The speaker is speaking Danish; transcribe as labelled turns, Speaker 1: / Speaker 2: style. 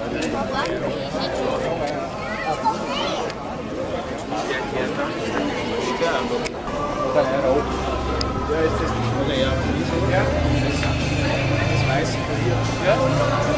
Speaker 1: Ja, ist das. Ja. Das weiß ich von dir. Ja.